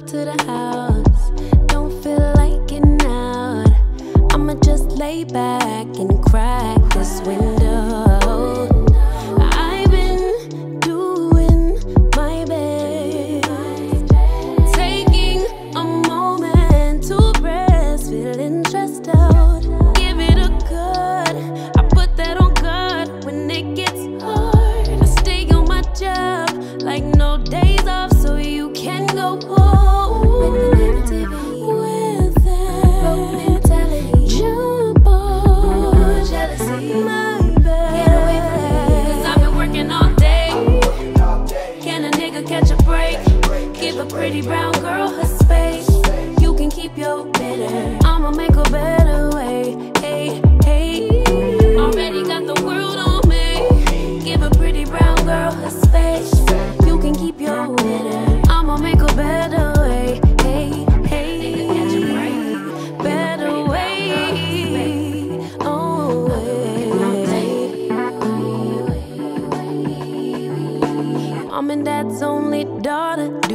to the house. Don't feel like getting out. I'ma just lay back and crack this window. I've been doing my best, taking a moment to rest, feeling stressed out. Give it a good, I put that on God when it gets hard. I stay on my job like no days off, so you can go home with the negativity, with that broke mentality. Jump on jealousy, my bad. Get away from me, 'cause I've been working all day. Can a nigga catch a break? Give a pretty brown girl her space. You can keep your bitter, I'ma make a better way. Hey, hey, already got the world on me. Give a pretty brown girl her space. You can keep your bitter, I'ma make a better way. Hey, hey, better way. Oh, way. Mom and dad's only daughter.